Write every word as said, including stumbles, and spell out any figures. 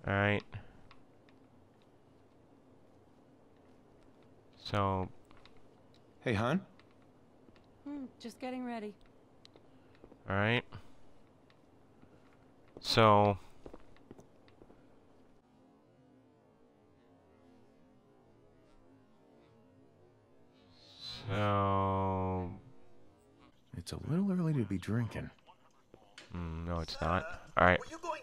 Alright. So... Hey, hon? Hmm, just getting ready. Alright. So... So... It's a little early to be drinking. Mm, no, it's not. Alright. Were you going